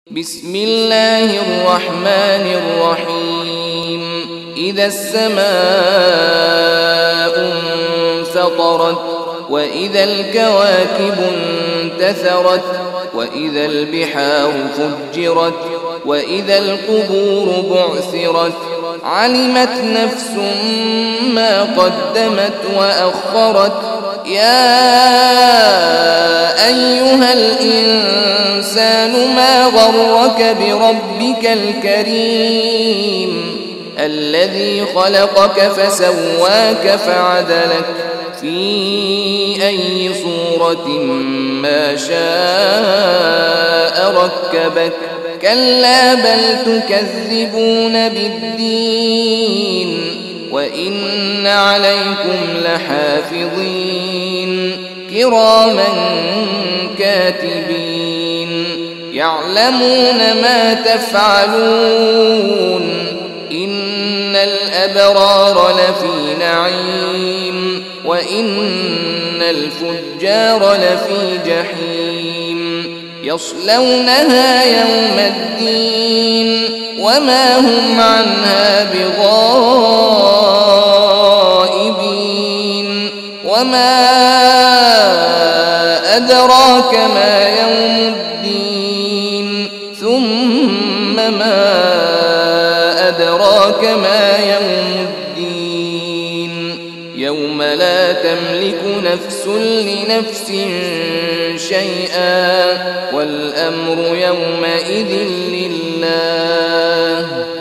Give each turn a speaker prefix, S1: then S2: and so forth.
S1: بسم الله الرحمن الرحيم. إذا السماء انفطرت وإذا الكواكب انتثرت وإذا البحار فجرت وإذا القبور بعثرت علمت نفس ما قدمت وأخرت. يا أيها الإنسان ما غرك بربك الكريم الذي خلقك فسواك فعدلك في أي صورة ما شاء ركبك. كلا بل تكذبون بالدين وإن عليكم لحافظين كراما كاتبين يعلمون ما تفعلون. إن الأبرار لفي نعيم وإن الفجار لفي جحيم يصلونها يوم الدين وما هم عنها بغائبين. وما أدراك ما يوم الدين ثم ما أدراك ما يوم الدين يوم لا تملك نفس لنفس شيئا والأمر يومئذ لله.